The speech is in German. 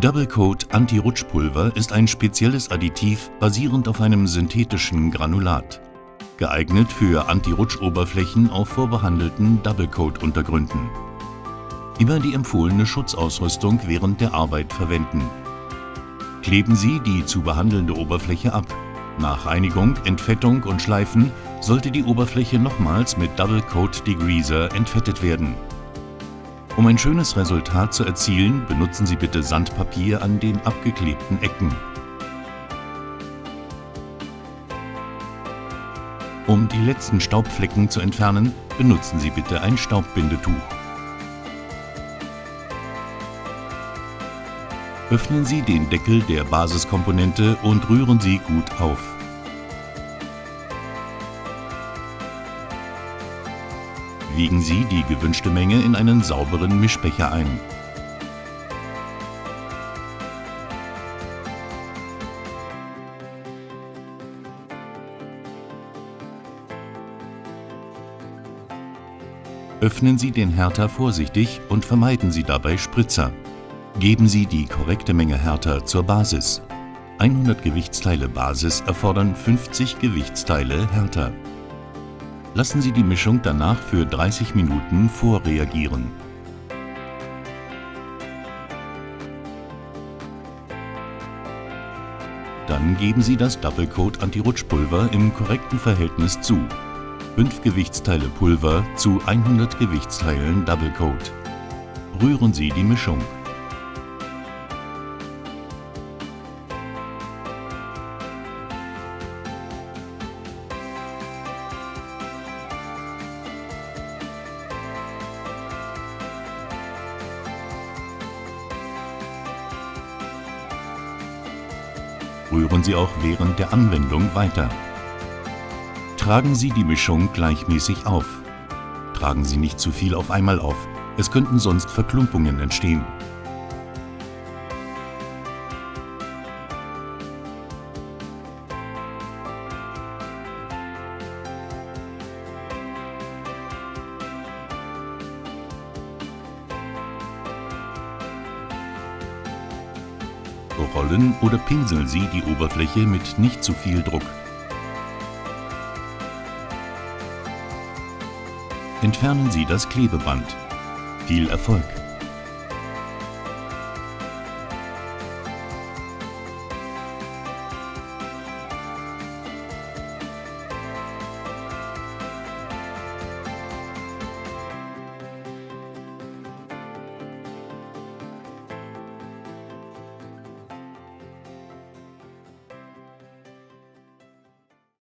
Double Coat Anti-Rutschpulver ist ein spezielles Additiv basierend auf einem synthetischen Granulat, geeignet für Anti-Rutsch-Oberflächen auf vorbehandelten Double Coat Untergründen. Immer die empfohlene Schutzausrüstung während der Arbeit verwenden. Kleben Sie die zu behandelnde Oberfläche ab. Nach Reinigung, Entfettung und Schleifen sollte die Oberfläche nochmals mit Double Coat Degreaser entfettet werden. Um ein schönes Resultat zu erzielen, benutzen Sie bitte Sandpapier an den abgeklebten Ecken. Um die letzten Staubflecken zu entfernen, benutzen Sie bitte ein Staubbindetuch. Öffnen Sie den Deckel der Basiskomponente und rühren Sie gut auf. Wiegen Sie die gewünschte Menge in einen sauberen Mischbecher ein. Öffnen Sie den Härter vorsichtig und vermeiden Sie dabei Spritzer. Geben Sie die korrekte Menge Härter zur Basis. 100 Gewichtsteile Basis erfordern 50 Gewichtsteile Härter. Lassen Sie die Mischung danach für 30 Minuten vorreagieren. Dann geben Sie das Double Coat Anti-Rutschpulver im korrekten Verhältnis zu. 5 Gewichtsteile Pulver zu 100 Gewichtsteilen Double Coat. Rühren Sie die Mischung. Rühren Sie auch während der Anwendung weiter. Tragen Sie die Mischung gleichmäßig auf. Tragen Sie nicht zu viel auf einmal auf, es könnten sonst Verklumpungen entstehen. Rollen oder pinseln Sie die Oberfläche mit nicht zu viel Druck. Entfernen Sie das Klebeband. Viel Erfolg!